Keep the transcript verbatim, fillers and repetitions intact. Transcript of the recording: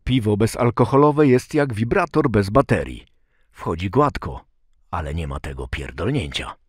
Piwo bezalkoholowe jest jak wibrator bez baterii. Wchodzi gładko, ale nie ma tego pierdolnięcia.